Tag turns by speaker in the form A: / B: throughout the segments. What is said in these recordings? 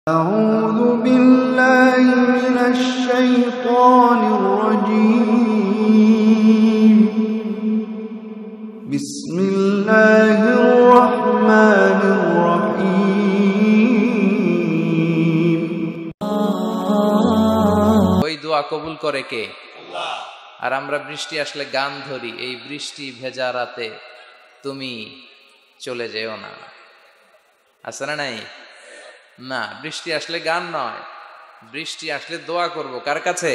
A: أعوذ بالله من الشيطان الرجيم بسم الله الرحمن الرحيم
B: ওই দোয়া কবুল করে কে? আল্লাহ। আর আমরা বৃষ্টি আসলে গান ধরি, এই বৃষ্টি ভেজা রাতে তুমি চলে যেও না, আছে না নাই? না, বৃষ্টি আসলে গান নয়, বৃষ্টি আসলে দোয়া করব কার কাছে?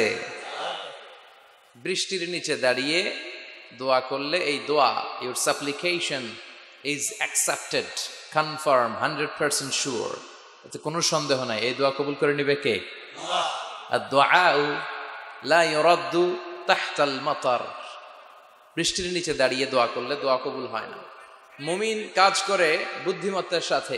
B: বৃষ্টির নিচে দাঁড়িয়ে দোয়া করলে এই দোয়া, your supplication is accepted, confirm, 100% sure, এতে কোনো সন্দেহ নাই। এই দোয়া কবুল করে নিবে কে? আল্লাহ। আর দুআউ লা ইউরাদ্দু তাহতাল মাতার, বৃষ্টির নিচে দাঁড়িয়ে দোয়া করলে দোয়া কবুল হয় না। মুমিন কাজ করে বুদ্ধিমত্তার সাথে,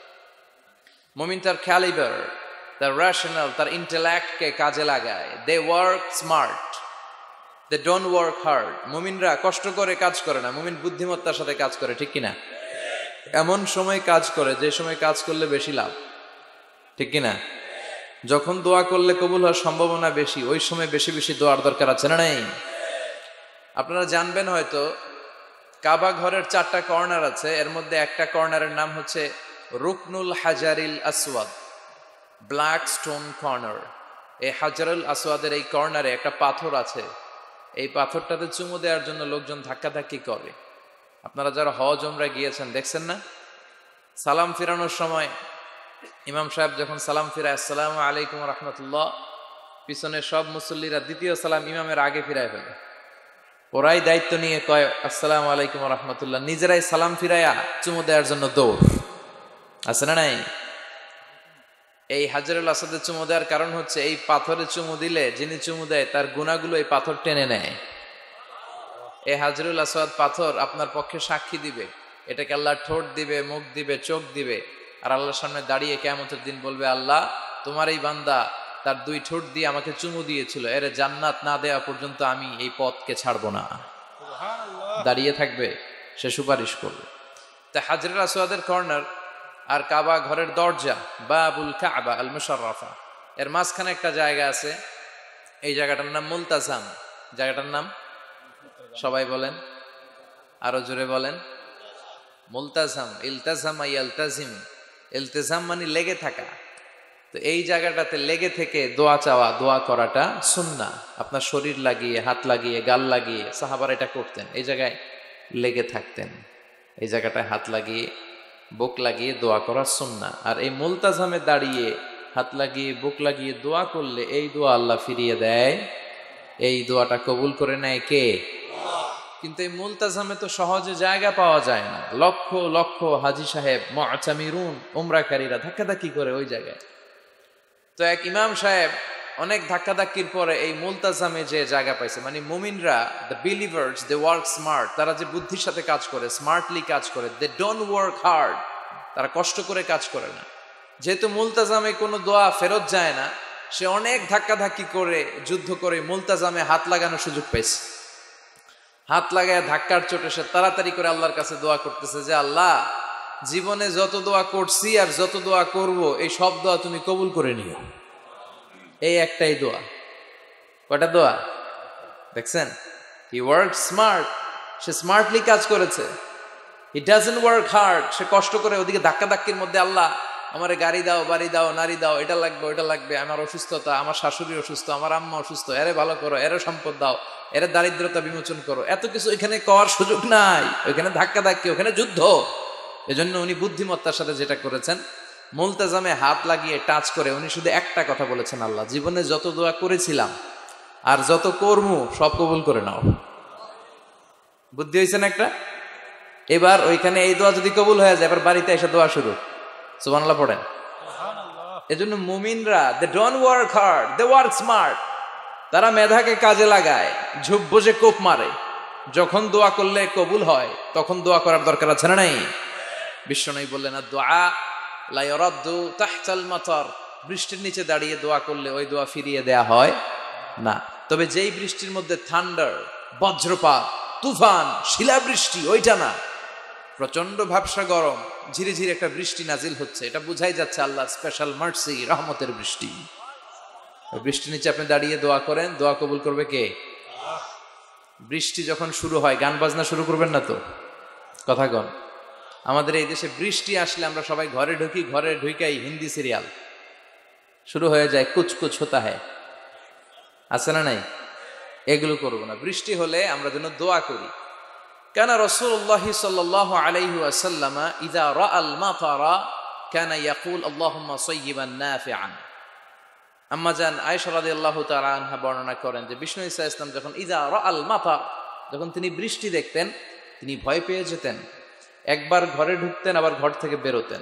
B: মুমিন তার ক্যালিবার, তার রেশনাল, তার ইন্টেলেক্টকে কাজে লাগায়। They work smart, they don't work hard. মুমিনরা কষ্ট করে কাজ করে না, মুমিন বুদ্ধিমত্তার সাথে কাজ করে, ঠিক কিনা? এমন সময় কাজ করে যে সময় কাজ করলে বেশি লাভ, ঠিক কিনা? যখন দোয়া করলে কবুল হওয়ার সম্ভাবনা বেশি, ওই সময় বেশি বেশি দোয়ার দরকার আছে না নাই? আপনারা জানবেন হয়তো কাবা ঘরের 4টা কর্নার আছে, এর মধ্যে একটা কর্নারের নাম হচ্ছে রুকনুল হাজারিল আসওয়াদ, ব্ল্যাক স্টোন কর্নার। এই হাজারুল আসওয়াদের এই কর্নারে একটা পাথর আছে, এই পাথরটাতে চুমু দেওয়ার জন্য লোকজন ধাক্কাধাক্কি করে। আপনারা যারা হজ উমরা গিয়েছেন দেখছেন না, সালাম ফিরানোর সময় ইমাম সাহেব যখন সালাম ফিরায় আসসালামু আলাইকুম রহমতুল্লাহ, পিছনে সব মুসল্লিরা দ্বিতীয় সালাম ইমামের আগে ফিরায় ফেলে। ওরাই দায়িত্ব নিয়ে কয় আসসালামু আলাইকুম রহমতুল্লাহ, নিজেরাই সালাম ফিরাইয়া চুমু দেওয়ার জন্য দৌড়, আছে না নাই? এই হাজারুল আসওয়াদের চুমু দেওয়ার কারণ হচ্ছে এই পাথরে চুমু দিলে যিনি চুমু দেয় তার গুনাহগুলো এই পাথর টেনে নেয়। এই হাজারুল আসওয়াদ পাথর আপনার পক্ষে সাক্ষী দিবে, এটাকে আল্লাহ ঠোঁট দিবে, মুখ দিবে, চোখ দিবে, আর আল্লাহর সামনে দাঁড়িয়ে কিয়ামতের দিন বলবে, আল্লাহ তোমার এই বান্দা তার 2 ঠোঁট দিয়ে আমাকে চুমু দিয়েছিল, এর জান্নাত না দেওয়া পর্যন্ত আমি এই পথকে ছাড়বো না। দাঁড়িয়ে থাকবে, সে সুপারিশ করবে। তা হাজরুল আসওয়াদের কর্নার আর কাবা ঘরের দরজা, বাবুল কাবা আল মুশাররাফা, এর মাঝখানে একটা জায়গা আছে, এই জায়গাটার নাম মুলতাজাম। জায়গাটার নাম সবাই বলেন, আরো জোরে বলেন, মুলতাজাম। ইলতাজামা ইয়ালতাজিম, ইলতিজাম মানে লেগে থাকা। তো এই জায়গাটাতে লেগে থেকে দোয়া চাওয়া, দোয়া করাটা সুন্নাহ। আপনার শরীর লাগিয়ে, হাত লাগিয়ে, গাল লাগিয়ে সাহাবারা এটা করতেন, এই জায়গায় লেগে থাকতেন, এই জায়গাটায় হাত লাগিয়ে, বুক লাগিয়ে দোয়া করা সুন্নাহ। আর এই মুলতাজামে দাঁড়িয়ে হাত লাগিয়ে, বুক লাগিয়ে দোয়া করলে এই দোয়া আল্লাহ ফিরিয়ে দেয়, এই দোয়াটা কবুল করে নেয় কে? কিন্তু এই মুলতাজামে তো সহজে জায়গা পাওয়া যায় না, লক্ষ লক্ষ হাজি সাহেব, মুআতামিরুন, উমরাকারীরা ধাক্কাধাক্কি করে ওই জায়গায়। তো এক ইমাম সাহেব অনেক ধাক্কাধাক্কির পরে এই মুলতাজামে যে জায়গা পাইছে। মানে মুমিনরা, the believers, they work smart, তারা যে বুদ্ধির সাথে কাজ করে, স্মার্টলি কাজ করে, দে ডোন্ট ওয়ার্ক হার্ড, তারা কষ্ট করে কাজ করে না। যেহেতু মুলতাজামে কোনো দোয়া ফেরত যায় না, সে অনেক ধাক্কাধাক্কি করে, যুদ্ধ করে মুলতাজামে হাত লাগানোর সুযোগ পাইছে। হাত লাগায় ধাক্কার চোটে সে তাড়াতাড়ি করে আল্লাহর কাছে দোয়া করতেছে যে, আল্লাহ জীবনে যত দোয়া করছি আর যত দোয়া করব, এই সব দোয়া তুমি কবুল করে নিও। এই একটাই দোয়া। কয়টা দোয়া দেখছেন? হি ওয়ার্ক স্মার্ট, সে স্মার্টলি কাজ করেছে। হি ডাজন্ট ওয়ার্ক হার্ড, সে কষ্ট করে ওদিকে ধাক্কাধাক্কির মধ্যে, আল্লাহ আমার গাড়ি দাও, বাড়ি দাও, নারী দাও, এটা লাগবে, ওইটা লাগবে, আমার অসুস্থতা, আমার শাশুড়ি অসুস্থ, আমার আম্মা অসুস্থ, এরে ভালো করো, এরে সম্পদ দাও, এরে দারিদ্রতা বিমোচন করো, এত কিছু এখানে করার সুযোগ নাই। ওইখানে ধাক্কাধাক্কি, ওখানে যুদ্ধ। এজন্য উনি বুদ্ধিমত্তার সাথে যেটা করেছেন, মুলতাজামে হাত লাগিয়ে টাচ করে উনি শুধু একটা কথা বলেছেন, আল্লাহ জীবনে যত দোয়া করেছিলাম আর যত কর্ম সব কবুল করে নাও। বুদ্ধি হয়েছে না একটা? এবার ওইখানে এই দোয়া যদি কবুল হয়ে যায়, এবার বাড়িতে এসে দোয়া শুরু, সুবহানাল্লাহ পড়েন। এজন্য মুমিনরা, they don't work hard, they work smart, তারা মেধাকে কাজে লাগায়, ঝুপ বসে কোপ মারে। যখন দোয়া করলে কবুল হয় তখন দোয়া করার দরকার আছে না নাই? বিশ্বনবী বললেন, না দোয়া লা ইউরাদ্দু তাহতাল মাতার, বৃষ্টির নিচে দাঁড়িয়ে দোয়া করলে ওই দোয়া ফিরিয়ে দেয়া হয় না। তবে যেই বৃষ্টির মধ্যে থান্ডার, বজ্রপাত, তুফান, শিলাবৃষ্টি, ওইটা না। প্রচন্ড ভাবসা গরম, ঝিরে ঝিরে একটা বৃষ্টি নাজিল হচ্ছে, এটা বুঝাই যাচ্ছে আল্লাহ স্পেশাল মার্সি, রহমতের বৃষ্টি। বৃষ্টি নিচে আপনি দাঁড়িয়ে দোয়া করেন, দোয়া কবুল করবে কে? বৃষ্টি যখন শুরু হয় গান বাজনা শুরু করবেন না তো? কথা কন। আমাদের এই দেশে বৃষ্টি আসলে আমরা সবাই ঘরে ঢুকি, ঘরে ঢুকাই হিন্দি সিরিয়াল শুরু হয়ে যায়, কুচ কুচ হতা হ্যায়, আছে না নাই? এগুলো করবো না। বৃষ্টি হলে আমরা যেন দোয়া করি। কানা রাসূলুল্লাহ সাল্লাল্লাহু আলাইহি ওয়াসাল্লাম ইযা রাআল মাতারা কানা ইয়াকুল আল্লাহুম্মা সায়্যিবান নাফিআন। আম্মা জান আয়েশা রাদিয়াল্লাহু তাআলা আনহা বর্ণনা করেন যে বিষ্ণু ঈসা ইসলাম যখন ইযা রাআল মাতার, যখন তিনি বৃষ্টি দেখতেন তিনি ভয় পেয়ে যেতেন, একবার ঘরে ঢুকতেন আবার ঘর থেকে বেরোতেন।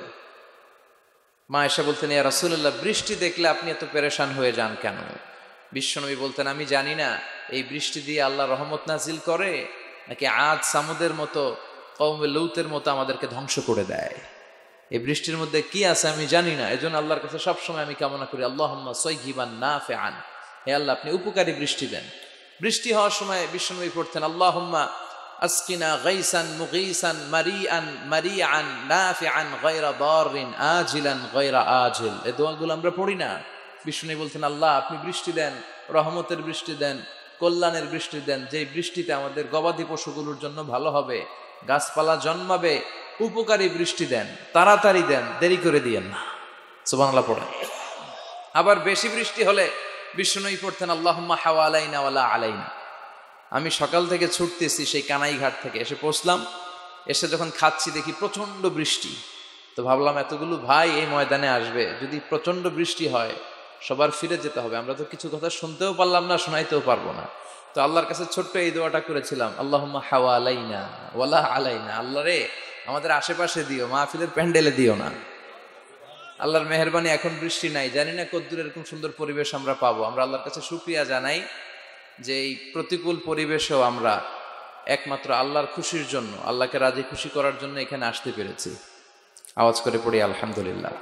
B: মা আয়েশা বলতেন, ইয়া রাসূলুল্লাহ, বৃষ্টি দেখলে আপনি এত পেরেশান হয়ে যান কেন? বিশ্বনবী বলতেন, আমি জানি না এই বৃষ্টি দিয়ে আল্লাহ রহমত নাজিল করে নাকি আদ সামুদের মতো, কওমে লূতের মতো আমাদেরকে ধ্বংস করে দেয়। এই বৃষ্টির মধ্যে কি আছে আমি জানি না, এজন্য আল্লাহর কাছে সবসময় আমি কামনা করি আল্লাহুম্মা সায়্যিবান নাফিআন, হে আল্লাহ আপনি উপকারী বৃষ্টি দেন। বৃষ্টি হওয়ার সময় বিশ্বনবী পড়তেন আল্লাহুম্মা আসকিনা গাইসান মুগীসান মারিআন মারিআন নাফিআন গায়রা দাররিন আজিলান গায়রা আজিল। এই দোয়াগুলো আমরা পড়ি না? বিষ্ণু বলতেন, আল্লাহ আপনি বৃষ্টি দেন, রহমতের বৃষ্টি দেন, কল্যাণের বৃষ্টি দেন, যে বৃষ্টিতে আমাদের গবাদি পশুগুলোর জন্য ভালো হবে, গাছপালা জন্মাবে, উপকারী বৃষ্টি দেন, তাড়াতাড়ি দেন, দেরি করে দিয়েন না। সুবহানাল্লাহ পড়েন। আবার বেশি বৃষ্টি হলে বিষ্ণুই পড়তেন আল্লাহুম্মা হাওয়ালাইনা ওয়ালা আলাইনা। আমি সকাল থেকে ছুটতেছি সেই কানাইঘাট থেকে, এসে পৌঁছলাম, এসে যখন খাচ্ছি দেখি প্রচন্ড বৃষ্টি। তো ভাবলাম এতগুলো ভাই এই ময়দানে আসবে, যদি প্রচন্ড বৃষ্টি হয় সবার ফিরে যেতে হবে, আমরা তো কিছু কথা শুনতেও পারলাম না, শোনাইতেও পারবো না। তো আল্লাহর কাছে ছোট্ট এই দোয়াটা করেছিলাম, আল্লাহুম্মা হাওয়ালাইনা ওয়ালা আলাইনা। আল্লাহ রে আমাদের আশেপাশে দিও, মাহফিলের প্যান্ডেলে দিও না। আল্লাহর মেহেরবানি এখন বৃষ্টি নাই, জানি না কতদূর এরকম সুন্দর পরিবেশ আমরা পাবো। আমরা আল্লাহর কাছে শুকরিয়া জানাই যে এই প্রতিকূল পরিবেশেও আমরা একমাত্র আল্লাহর খুশির জন্য, আল্লাহকে রাজি খুশি করার জন্য এখানে আসতে পেরেছি। আওয়াজ করে পড়ি আলহামদুলিল্লাহ।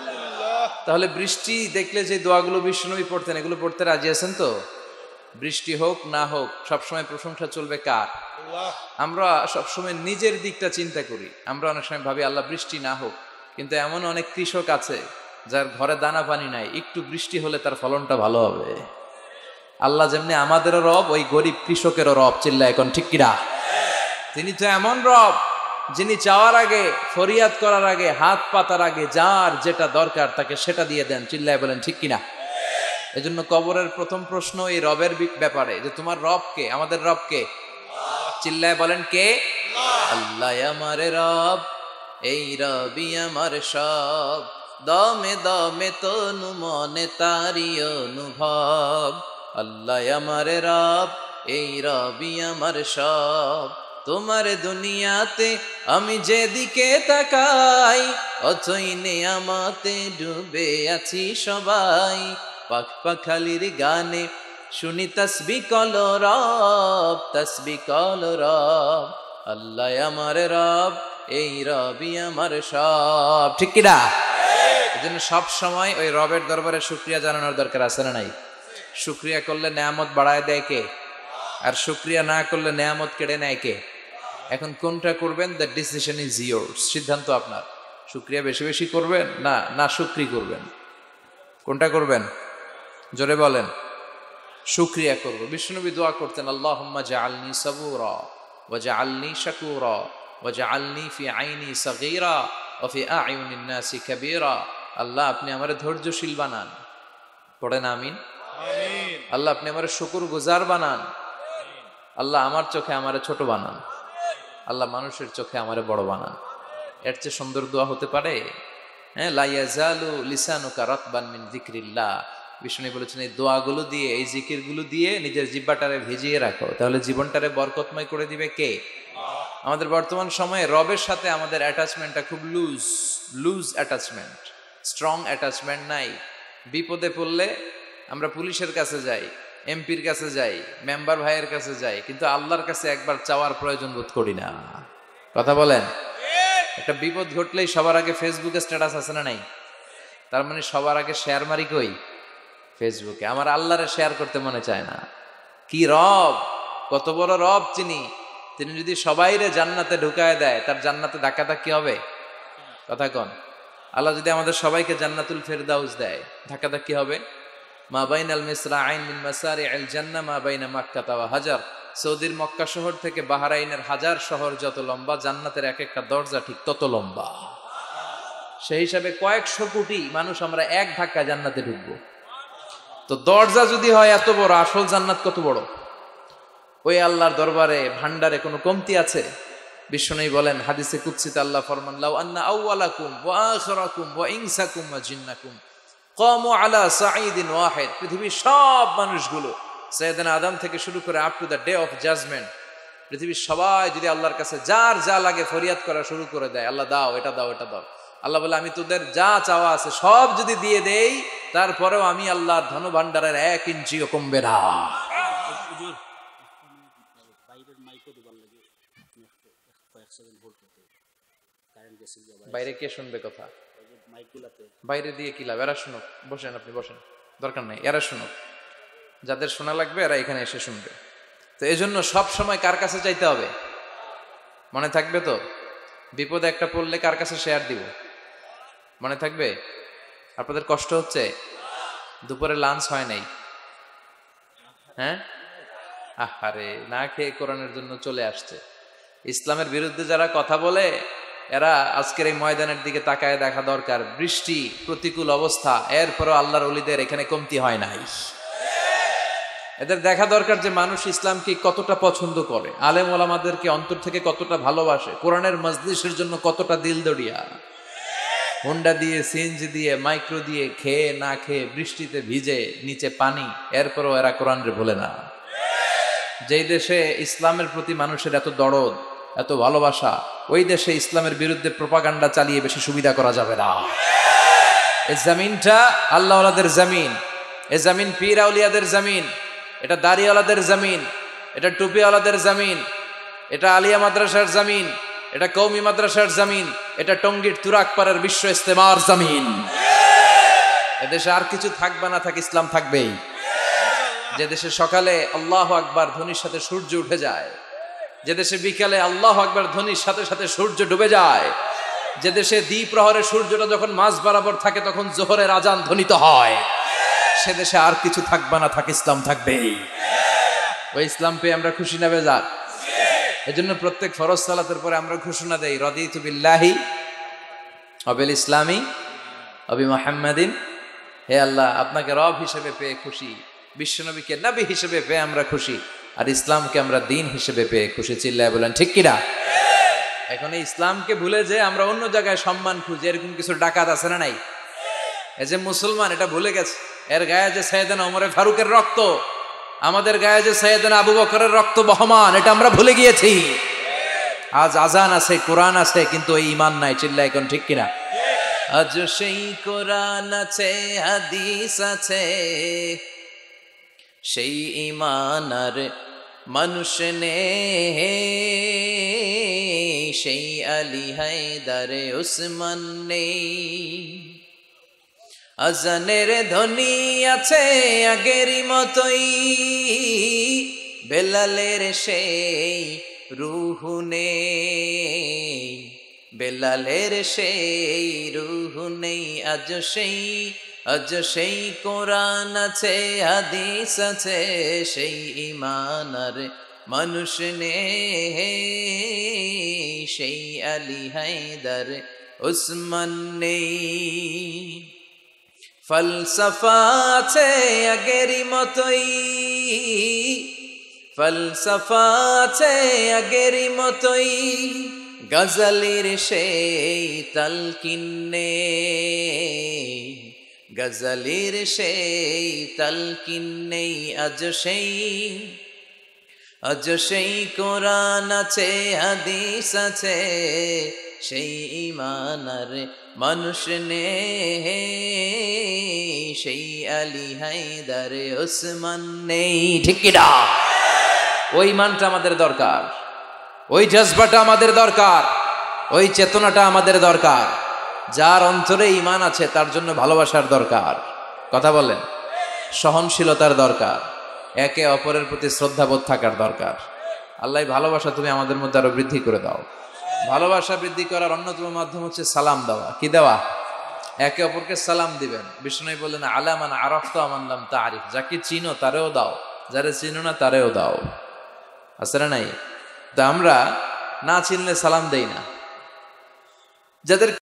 B: তাহলে বৃষ্টি দেখলে যে দোয়াগুলো বিশ্বনবী পড়তেন, এগুলো পড়তে রাজি আছেন তো? বৃষ্টি হোক না হোক সবসময় প্রশংসা চলবে কার? আমরা সবসময় নিজের দিকটা চিন্তা করি। আমরা অনেক সময় ভাবি আল্লাহ বৃষ্টি না হোক, কিন্তু এমন অনেক কৃষক আছে যার ঘরে দানা পানি নাই, একটু বৃষ্টি হলে তার ফলনটা ভালো হবে। আল্লাহ যেমনি আমাদেরও রব, ওই গরিব কৃষকেরও রব। চিল্লা এখন ঠিক কিনা? তিনি তো এমন রব যিনি চাওয়ার আগে, ফরিয়াদ করার আগে, হাত পাতার আগে যার যেটা দরকার তাকে সেটা দিয়ে দেন। চিল্লায় বলেন ঠিক কিনা? এজন্য কবরের প্রথম প্রশ্ন এই রবের ব্যাপারে, যে তোমার রব কে? আমাদের রব কে? চিল্লায় বলেন কে? আল্লাহ আমার রব, এই রবি আমার সব, দমে দমে তনু মনে তারি অনুভব। আল্লাহ আমার রব, এই রবি আমার সব, তোমার দুনিয়াতে আমি যেদিকে তাকাই অথই নেয়ামতে ডুবে আছি সবাই। পাখ পাখালির গানে শুনি তাসবিহ কল রব, তাসবিহ কল রব। আল্লাহ আমার রব, এই রবি আমার সব। ঠিক কিনা? এজন্য সব সময় ওই রবের দরবারে শুকরিয়া জানানোর দরকার আছে না নাই? শুকরিয়া করলে নেয়ামত বাড়ায় দেয় কে? আর শুকরিয়া না করলে নেয়ামত কেড়ে নেয় কে? এখন কোনটা করবেন? The decision is yours. সিদ্ধান্ত আপনার। শুকরিয়া বেশি বেশি করবেন না না শুকরি করবেন? কোনটা করবেন? জোরে বলেন। শুকরিয়া করব। বিষ্ণুনবী দোয়া করতেন আল্লাহুম্মা জাআলনি সাবুরা ওয়া জাআলনি শাকুরা ওয়া জাআলনি ফি আইনি সাগীরা ওয়া ফি আ'য়ুনিন নাসি কাবীরা। আল্লাহ আপনি আমারে ধৈর্যশীল বানান। পড়েন আমিন। আমিন। আল্লাহ আপনি আমারে শুকরগুজার বানান। আল্লাহ আমার চোখে আমারে ছোট বানান। আল্লাহ মানুষের চোখে আমারে বড় বানান। এর চেয়ে সুন্দর দোয়া হতে পারে? হ্যাঁ, লা ইয়াজালু লিসানুকা রাতবান মিন যিকরিল্লাহ। বিষ্ণু বলেছেন এই দোয়াগুলো দিয়ে, এই জিকিরগুলো দিয়ে নিজের জিহ্বাটারে ভিজিয়ে রাখো, তাহলে জীবনটারে বরকতময় করে দিবে কে? আমাদের বর্তমান সময়ে রবের সাথে আমাদের অ্যাটাচমেন্টটা খুব লুজ অ্যাটাচমেন্ট, স্ট্রং অ্যাটাচমেন্ট নাই। বিপদে পড়লে আমরা পুলিশের কাছে যাই, এমপির কাছে যাই, মেম্বার ভাইয়ের কাছে যাই, কিন্তু আল্লাহর কাছে একবার চাওয়ার প্রয়োজন বোধ করি না। কথা বলেন। একটা বিপদ ঘটলেই সবার আগে ফেসবুকে স্ট্যাটাস আছে না নাই? তার মানে সবার আগে শেয়ার মারি কই? ফেসবুকে। আমার আল্লাহরে শেয়ার করতে মনে চায় না। কি রব, কত বড় রব চিনি, তিনি যদি সবাইরে জান্নাতে ঢুকায় দেয়, তার জান্নাতে ধাক্কাধাক্কি হবে? কথা কন। আল্লাহ যদি আমাদের সবাইকে জান্নাতুল ফেরদাউস দেয়, ধাক্কাধাক্কি হবে? মা বাইনাল মিসরাআইন মিন মাসারি'আল জান্নাহ মা বাইনা মাক্কাহ ওয়া হাজার। সৌদির মক্কা শহর থেকে বাহরাইনের হাজার শহর যত লম্বা, জান্নাতের এক একটা দরজা ঠিক তত লম্বা। সেই হিসাবে কয়েকশো কোটি মানুষ আমরা এক ধাক্কা জান্নাতে ঢুকবো। তো দরজা যদি হয় এত বড়, আসল জান্নাত কত বড়? ওই আল্লাহর দরবারে ভান্ডারে কোনো কমতি আছে? বিশ্বনবী বলেন হাদিসে কুদসিতে আল্লাহ ফরমান, লাউ আন্না আউওয়ালাকুম ওয়া আখিরাকুম ওয়া ইনসাকুম ওয়া জিন্নাকুম কামু আলা সাঈদিন ওয়াহিদ। পৃথিবীর সব মানুষগুলো সাইয়েদনা আদম থেকে শুরু করে up to the day of judgement, পৃথিবীর সবাই যদি আল্লাহর কাছে যার যা লাগে ফরিয়াদ করা শুরু করে দেয়, আল্লাহ দাও, এটা দাও, এটা দাও, আল্লাহ বলে আমি তোদের যা চাওয়া আছে সব যদি দিয়ে দেই, তারপরেও আমি আল্লাহর ধন ভান্ডারের 1 ইঞ্চিও কমবে না। বাইরে কে শুনবে কথা? বাইরে দিয়ে কি লাভ? এরা শুনুক, বসেন, আপনি বসেন, দরকার নাই, এরা শুনুক। যাদের শোনা লাগবে এরা এখানে এসে শুনবে। তো এই জন্য সব সময় কার কাছে চাইতে হবে? মনে থাকবে তো? বিপদে একটা পড়লে কার কাছে শেয়ার দিব? মনে থাকবে? আপনাদের কষ্ট হচ্ছে? দুপুরে লাঞ্চ হয় নাই? হ্যাঁ, আহারে, না খেয়ে কোরআনের জন্য চলে আসছে। ইসলামের বিরুদ্ধে যারা কথা বলে, এরা আজকের এই ময়দানের দিকে তাকায় দেখা দরকার। বৃষ্টি, প্রতিকূল অবস্থা, এরপরও আল্লাহর ওলিদের এখানে কমতি হয় নাই। এদের দেখা দরকার যে মানুষ ইসলামকে কতটা পছন্দ করে, আলেম ওলামাদেরকে অন্তর থেকে কতটা ভালোবাসে, কোরআনের মজলিসের জন্য কতটা দিল দড়িয়া। হুন্ডা দিয়ে, সিএনজি দিয়ে, মাইক্রো দিয়ে, খেয়ে না খেয়ে, বৃষ্টিতে ভিজে, নিচে পানি, এরপরও এরা কোরআনের ভোলে না। যেই দেশে ইসলামের প্রতি মানুষের এত দরদ, এত ভালোবাসা, ওই দেশে ইসলামের বিরুদ্ধে প্রোপাগান্ডা চালিয়ে বেশি সুবিধা করা যাবে না। এই জমিনটা আল্লাহওয়ালাদের জমিন, এই জমিন পীর আউলিয়াদের জমিন, এটা দাড়িওয়ালাদের জমিন, এটা টুপিওয়ালাদের জমিন, এটা আলিয়া মাদ্রাসার জমিন, এটা কওমি মাদ্রাসার জমিন, এটা টঙ্গীর তুরাকপাড়ার বিশ্ব ইস্তেমার জমিন। এদেশে আর কিছু থাকবে না থাক, ইসলাম থাকবেই। যে দেশে সকালে আল্লাহু আকবার ধ্বনির সাথে সূর্য উঠে যায়, যে দেশে বিকালে আল্লাহু আকবার ধ্বনির সাথে সাথে সূর্য ডুবে যায়, যে দেশে দ্বিপ্রহরে সূর্যটা যখন মাঝ বরাবর থাকে তখন জোহরের আজান ধ্বনিত হয়, সে দেশে আর কিছু থাকবে না থাক, ইসলাম থাকবেই। ওই ইসলাম পেয়ে আমরা খুশি না বেজার? এজন্য প্রত্যেক ফরজ সালাতের পরে আমরা ঘোষণা দেই, রাদিতু বিল্লাহি ওয়া বিল ইসলামি ওয়া বি মুহাম্মাদিন। হে আল্লাহ, আপনাকে রব হিসেবে পেয়ে খুশি, বিশ্বনবীকে নবী হিসেবে পেয়ে আমরা খুশি, আর ইসলামকে আমরা দিন হিসেবে পেয়ে খুশি। চিল্লায় বলেন ঠিক কিনা? এখন এই ইসলামকে ভুলে যে আমরা অন্য জায়গায় সম্মান খুঁজি, এরকম কিছু ডাকাত আছে না নাই? এই যে মুসলমান, এটা ভুলে গেছে। এর গায়ে যে সাইয়েদনা ওমর ফারুকের রক্ত, আমাদের গায়ে যে সাইয়েদনা আবু বকরের রক্ত বহমান, এটা আমরা ভুলে গিয়েছি। আজ আজান আছে, কোরআন আছে, কিন্তু ওই ঈমান নাই। চিল্লায় এখন ঠিক কিনা? আজ সেই কোরআন আছে, হাদিস আছে, সেই ঈমান আর মানুষ নেই, সেই আলী হায়দার উসমান নেই। আজানের ধ্বনি আছে আগেরই মতোই, বেলালের সেই রূহ নেই, বেলালের সেই রূহ নেই। আজ সেই কোরআন আছে, হাদিস আছে, সেই ঈমান আর মানুষ নেই, সেই আলী হায়দার উসমান নেই। ফলসফা আছে আগেরই মতোই, ফলসফা আছে আগেরই মতোই, গজলের সেই তালকিন নেই, গজলের সেই তালকিন নেই। আজ সেই কোরআন আছে, হাদিস আছে, সেই ঈমান আর মানুষ নেই, সেই আলী হায়দার উসমান নেই। ঠিক কি না? ওই ঈমানটা আমাদের দরকার, ওই জজবাটা আমাদের দরকার, ওই চেতনাটা আমাদের দরকার। যার অন্তরে ঈমান আছে তার জন্য ভালোবাসার দরকার, কথা বলেন, সহনশীলতার দরকার, একে অপরের প্রতি শ্রদ্ধাবোধ থাকার দরকার। আল্লাহ ভালোবাসা তুমি আমাদের মধ্যে আরো বৃদ্ধি করে দাও। ভালোবাসা বৃদ্ধি করার অন্যতম মাধ্যম হচ্ছে সালাম দেওয়া। কি দেওয়া? একে অপরকে সালাম দিবেন। বিষ্ণু বললেন আলা মান আরাফতা মান লাম তারিফ, যাকে চিনো তারেও দাও, যারে চিনো না তারেও দাও। আছে না নাই? তা আমরা না চিনলে সালাম দেই না। যাদের